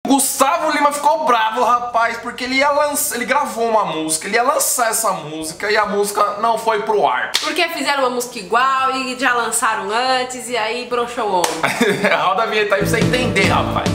Gustavo Lima ficou bravo, rapaz, porque ele gravou uma música, ele ia lançar essa música e a música não foi pro ar. Porque fizeram uma música igual e já lançaram antes e aí broxou o homem. Roda a vinheta aí pra você entender, rapaz.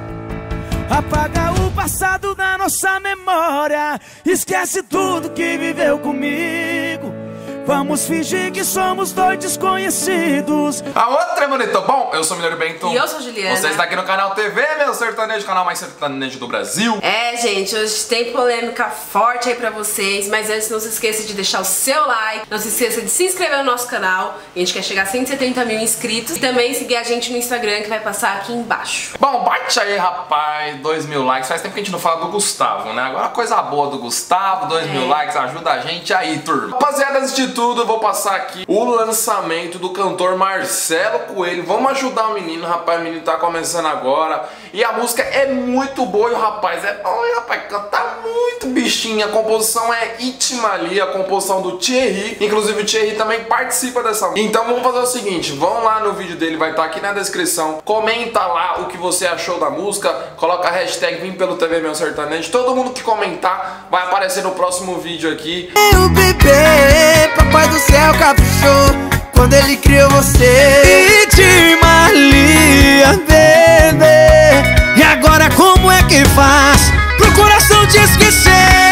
Apaga o passado da nossa memória, esquece tudo que viveu comigo. Vamos fingir que somos dois desconhecidos. A outra é bonito. Bom, eu sou o Milionário Bento. E eu sou a Juliana. Você está aqui no canal TV, meu sertanejo, canal mais sertanejo do Brasil. É, gente, hoje tem polêmica forte aí pra vocês. Mas antes, não se esqueça de deixar o seu like. Não se esqueça de se inscrever no nosso canal. A gente quer chegar a 170 mil inscritos. E também seguir a gente no Instagram, que vai passar aqui embaixo. Bom, bate aí, rapaz, 2.000 likes. Faz tempo que a gente não fala do Gustavo, né? Agora coisa boa do Gustavo, 2.000 likes, ajuda a gente aí, turma. Rapaziada, antes de tudo, eu vou passar aqui o lançamento do cantor Marcelo Coelho. Vamos ajudar o menino, rapaz. O menino tá começando agora. E a música é muito boa e o rapaz é bom, hein, rapaz? Canta muito, bichinho. A composição é Itimali, a composição do Thierry. Inclusive o Thierry também participa dessa música. Então vamos fazer o seguinte, vão lá no vídeo dele, vai estar aqui na descrição. Comenta lá o que você achou da música. Coloca a hashtag Vim pelo TV Meu Sertanejo. Todo mundo que comentar vai aparecer no próximo vídeo aqui. Meu bebê, papai do céu caprichou quando ele criou você. Itimali, bebê. E agora como é que faz pro coração te esquecer?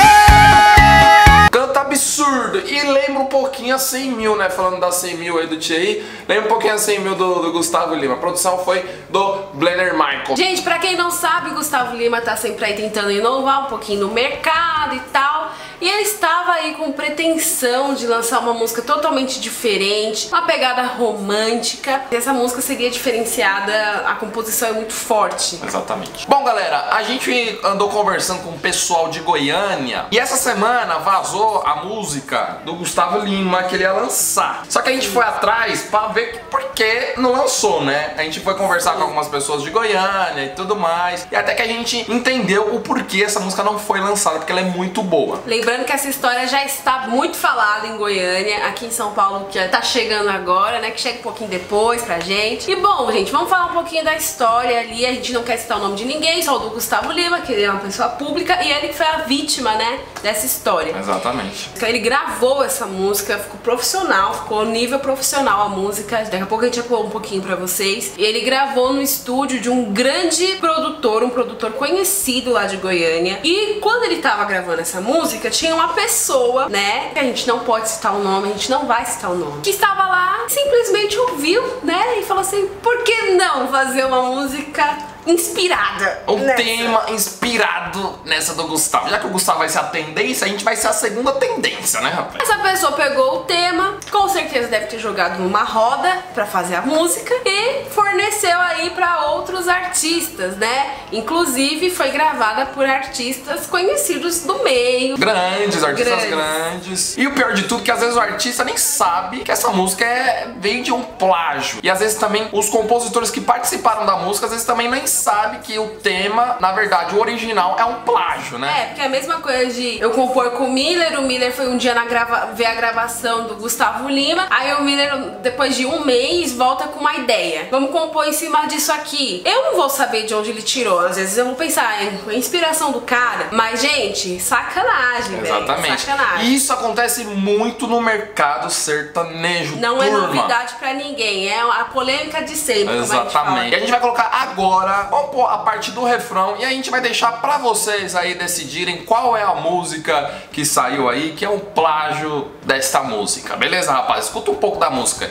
Canta absurdo. E lembra um pouquinho a 100 mil, né? Falando das 100 mil aí do Thierry. Lembra um pouquinho a 100 mil do Gustavo Lima. A produção foi do Blender Michael. Gente, pra quem não sabe, o Gustavo Lima tá sempre aí tentando inovar um pouquinho no mercado e tal. E ele estava aí com pretensão de lançar uma música totalmente diferente, uma pegada romântica. E essa música seria diferenciada, a composição é muito forte. Exatamente. Bom, galera, a gente andou conversando com o pessoal de Goiânia e essa semana vazou a música do Gustavo Lima que ele ia lançar. Só que a gente foi atrás pra ver por que não lançou, né? A gente foi conversar com algumas pessoas de Goiânia e tudo mais. E até que a gente entendeu o porquê essa música não foi lançada, porque ela é muito boa. Lembrando que essa história já está muito falada em Goiânia, aqui em São Paulo que já tá chegando agora, né? Que chega um pouquinho depois pra gente. E bom, gente, vamos falar um pouquinho da história ali. A gente não quer citar o nome de ninguém, só o do Gustavo Lima, que ele é uma pessoa pública e ele que foi a vítima, né? Dessa história. Exatamente. Ele gravou essa música, ficou profissional, ficou nível profissional a música. Daqui a pouco a gente vai pôr um pouquinho pra vocês. E ele gravou no estúdio de um grande produtor, um produtor conhecido lá de Goiânia. E quando ele tava gravando essa música, tinha uma pessoa, né, que a gente não pode citar o nome, a gente não vai citar o nome, que estava lá, simplesmente ouviu, né, e falou assim, por que não fazer uma música inspirada? Um tema inspirado nessa do Gustavo. Já que o Gustavo vai ser a tendência, a gente vai ser a segunda tendência, né, rapaz? Essa pessoa pegou o tema, com certeza deve ter jogado numa roda pra fazer a música e forneceu aí pra outros artistas, né? Inclusive foi gravada por artistas conhecidos do meio. Grandes, artistas grandes. E o pior de tudo é que às vezes o artista nem sabe que essa música veio de um plágio. E às vezes também os compositores que participaram da música, às vezes também nem sabe que o tema, na verdade, o original é um plágio, né? É, porque é a mesma coisa de eu compor com o Miller foi um dia ver a gravação do Gustavo Lima, aí o Miller, depois de um mês, volta com uma ideia. Vamos compor em cima disso aqui. Eu não vou saber de onde ele tirou, às vezes eu vou pensar em inspiração do cara, mas, gente, sacanagem, velho. Exatamente. Sacanagem. E isso acontece muito no mercado sertanejo, Não turma. é novidade pra ninguém, é a polêmica de sempre. Exatamente. E a gente vai colocar agora, vamos pôr a parte do refrão e a gente vai deixar pra vocês aí decidirem qual é a música que saiu aí, que é um plágio desta música. Beleza, rapaz? Escuta um pouco da música.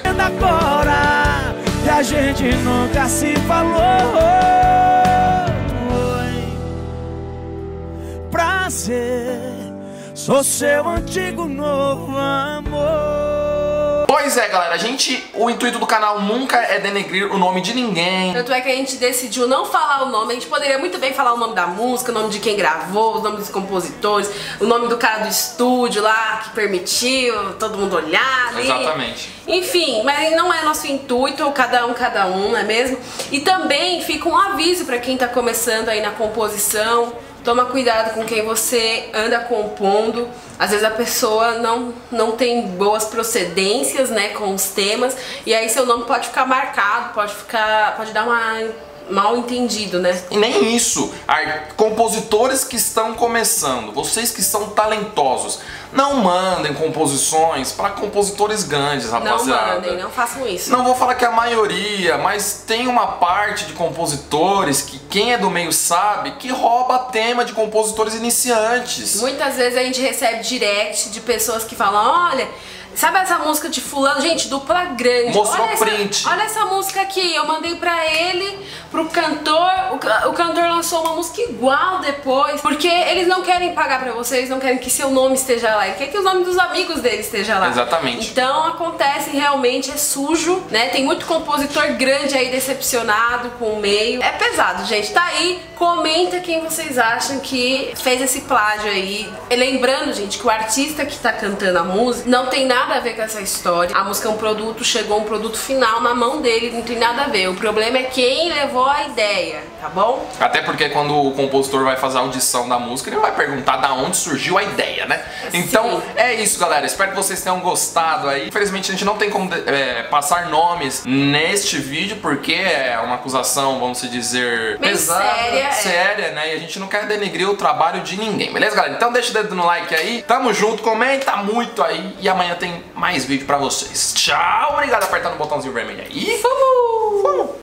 Agora que a gente nunca se falou. Prazer, sou seu antigo novo amor. Pois é, galera, o intuito do canal nunca é denegrir o nome de ninguém. Tanto é que a gente decidiu não falar o nome. A gente poderia muito bem falar o nome da música, o nome de quem gravou, o nome dos compositores, o nome do cara do estúdio lá que permitiu todo mundo olhar ali. Exatamente. Enfim, mas não é nosso intuito, cada um, não é mesmo? E também fica um aviso pra quem tá começando aí na composição. Toma cuidado com quem você anda compondo. Às vezes a pessoa não tem boas procedências, né, com os temas. E aí seu nome pode ficar marcado, pode dar mal entendido, né? E nem isso. Compositores que estão começando, vocês que são talentosos, não mandem composições para compositores grandes, rapaziada. Não mandem, não façam isso. Não vou falar que é a maioria, mas tem uma parte de compositores que quem é do meio sabe que rouba tema de compositores iniciantes. Muitas vezes a gente recebe direct de pessoas que falam, olha, sabe essa música de fulano? Gente, dupla grande. Mostrou print. Olha essa música aqui, eu mandei pra ele, pro cantor, o cantor lançou uma música igual depois, porque eles não querem pagar pra vocês, não querem que seu nome esteja lá, ele quer que o nome dos amigos dele esteja lá. Exatamente. Então acontece, realmente é sujo, né? Tem muito compositor grande aí decepcionado com o meio. É pesado, gente. Tá aí, comenta quem vocês acham que fez esse plágio aí. E lembrando, gente, que o artista que tá cantando a música não tem nada a ver com essa história. A música é um produto, chegou um produto final na mão dele, não tem nada a ver. O problema é quem levou a ideia, tá bom? Até porque quando o compositor vai fazer a audição da música, ele vai perguntar da onde surgiu a ideia, né? Então é isso, galera. Espero que vocês tenham gostado aí. Infelizmente a gente não tem como passar nomes neste vídeo, porque é uma acusação, vamos dizer, bem pesada, séria, né? E a gente não quer denegrir o trabalho de ninguém, beleza, galera? Então deixa o dedo no like aí. Tamo junto, comenta muito aí. E amanhã tem mais vídeo pra vocês. Tchau, obrigado por apertar no botãozinho vermelho aí. Fomos!